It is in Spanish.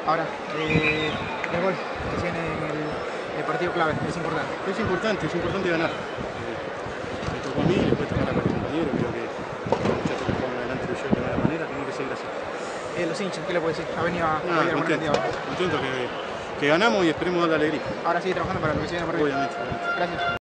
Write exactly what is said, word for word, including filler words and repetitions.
Ahora, eh, el gol que tiene en el, el partido clave, es importante. Es importante, es importante ganar. Eh, me tocó a mí, le puede tocar a los compañeros, creo que los muchachos que juegan adelante lo hicieron de buena manera, tiene que seguir así. Eh, los hinchas, ¿qué le puedo decir? Ha venido a Nada, apoyar contento, candidato. contento que, que ganamos y esperemos dar la alegría. Ahora sigue trabajando para lo que se viene por ahí. Obviamente, obviamente. Gracias.